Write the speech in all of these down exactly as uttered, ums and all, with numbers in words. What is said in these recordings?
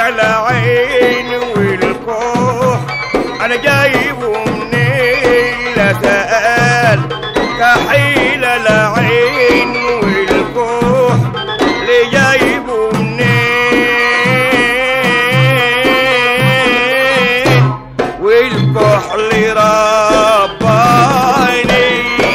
العين والكوح انا جايبه منين لا سأل كحيل العين والكوح اللي جايبه منين والكحل رباني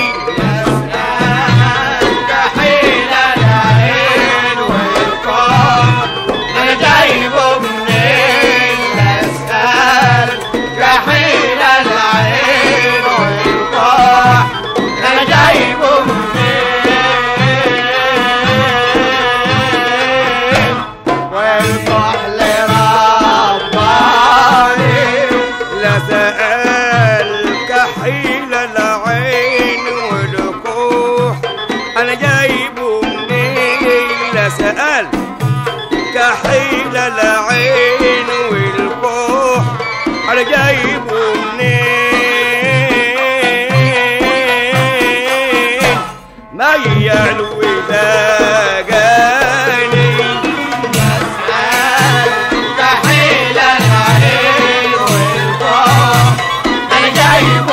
كحيل العين والكوح انا جايبه منين لا سأل كحيل العين والكوح انا جايبه منين ميال ولاقاني كحيل العين والكوح انا جايبه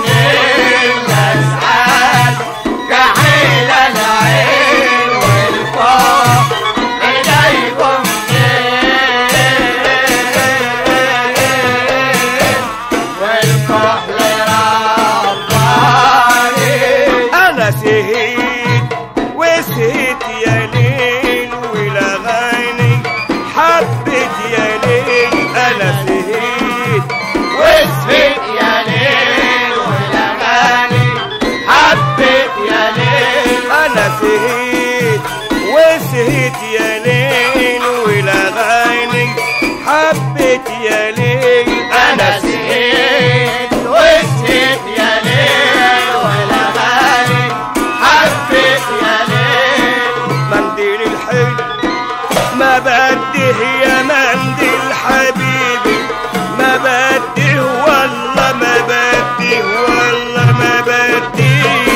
سهيت وسهيت يا ليل والاغاني حبيت يا ليل انا سهيت وسهيت يا ليل والاغاني حبيت يا ليل انا سهيت وسهيت يا ليل والاغاني حبيت يا ليل انا سهيت وسهيت يا ليل والاغاني حبيت يا ليل منديل الحلو ما بده يا منديل حبيبي ما بده والله ما بده والله ما بده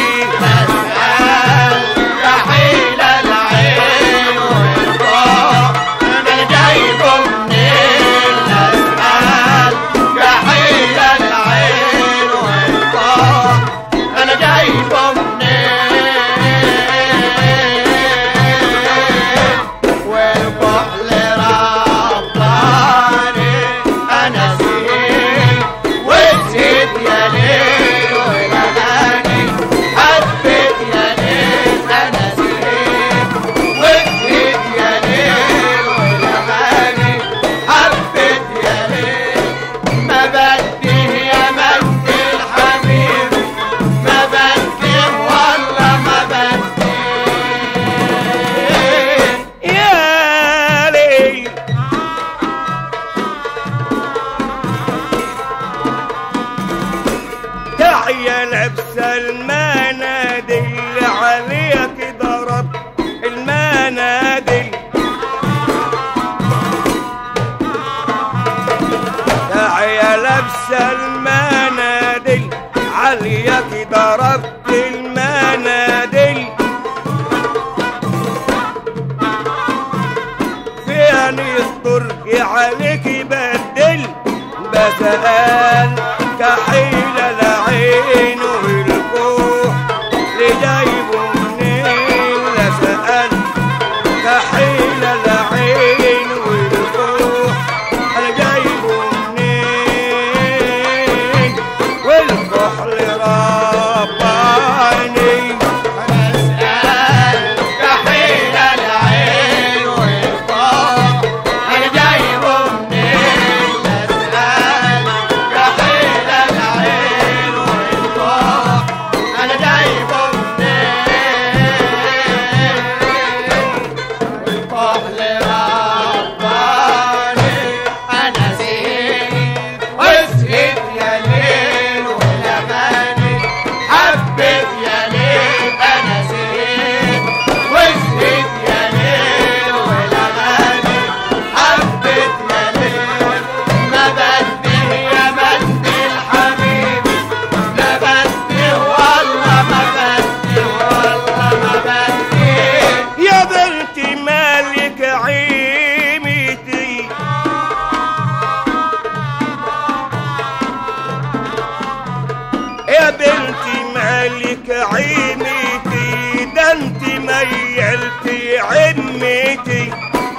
أسأل كحيل العين والكوح أنا جايبه منين أسأل كحيل العين والكوح أنا جايبه يا لبس المناديل عليك ضرب المناديل يا لبس المناديل عليك ضربت المناديل فيني الطرق عليك بدل بسأل كحيل العين والكوح اللي جايبه منين لا سأل كحيل العين والكوح انا جايبه منين والكحل رباني يا بنتي مالك عينيكي ده انت ميلتي عمتي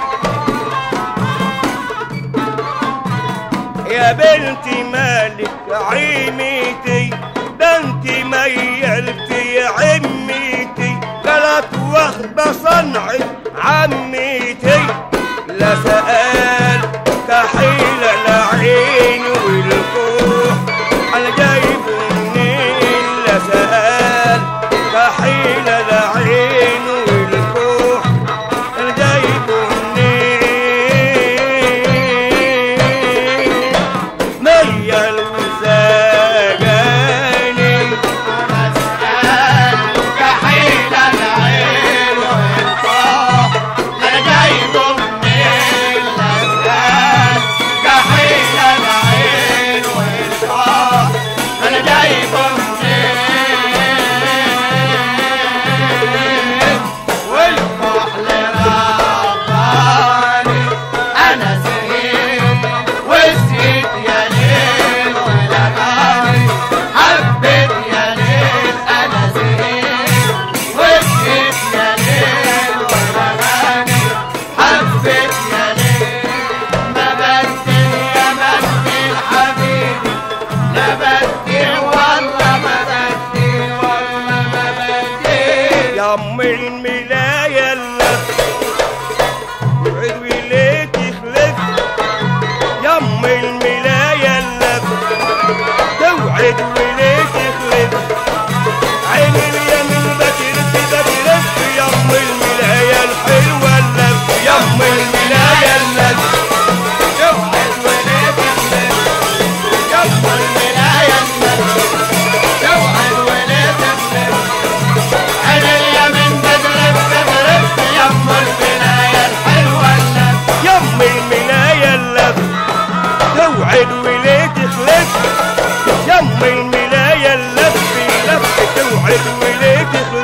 يا بنتي مالك عينيكي ده انت ميلتي عمتي غلط واخده صنعة عمتي لا سأل كحيل العين والكوح انا جايبه منين لا سأل كحيل العين والكوح انا جايبه منين ميل وسجاني انا سأل كحيل العين والكوح انا جايبه منين لا سأل كحيل العين والكوح انا جايبه منين والكحل رباني انا زهقت وزهقت يا ليل ولقاني حبيت يا ليل انا زهقت وزهقت يا ليل ولقاني حبيت يا ليل ما بدل يا بدل حبيبي لا بدل والله ما بدل والله ما بدل يا ام الملاية اللف وعد وليك يخلف يا ام الملاية اللف توعد وليك يخلف عين اليمين بترف بترف يا ام الملاية الحلوة اللف يا ام الملاية اللف توعد وليك يخلف يا ام الملاية اللف توعد وليك يخلف عين اليمين بترف بترف يا ام الملاية الحلوة اللف يا ام الملاية اللف توعد وليك يخلف يا ام الملاية اللف لف توعد وليك يخلف